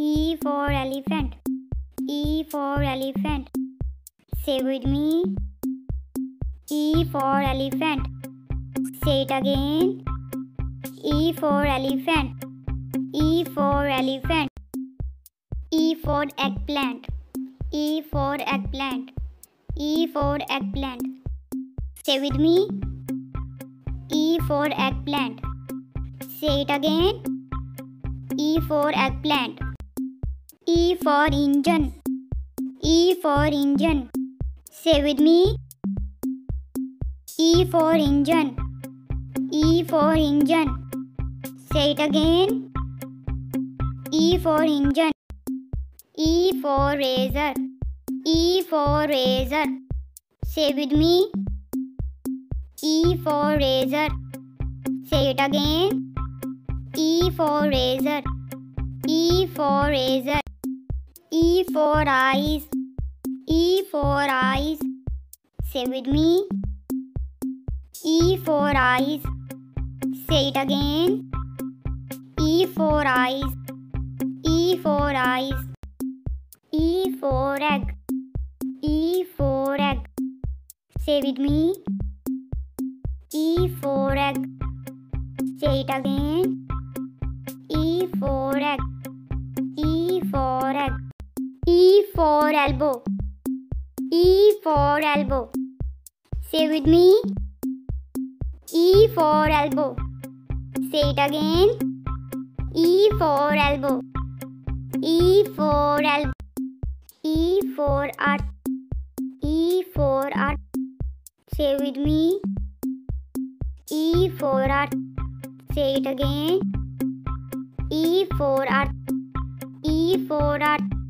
E for elephant. E for elephant. Say with me. E for elephant. Say it again. E for elephant. E for elephant. E for eggplant. E for eggplant. E for eggplant. Say with me. E for eggplant. Say it again. E for eggplant. E for engine. E for engine. Say with me. E for engine. E for engine. Say it again. E for engine. E for razor. E for razor. Say with me. E for razor. Say it again. E for razor. E for razor. E for eyes. E for eyes. Say with me. E for eyes. Say it again. E for eyes. E for eyes. E for egg. E for egg. Say with me. E for egg. Say it again. E for egg. E for egg. E for elbow. E for elbow. Say with me. E for elbow. Say it again. E for elbow. E for elbow. E for earth. E for earth. Say with me. E for earth. Say it again. E for earth. E for earth.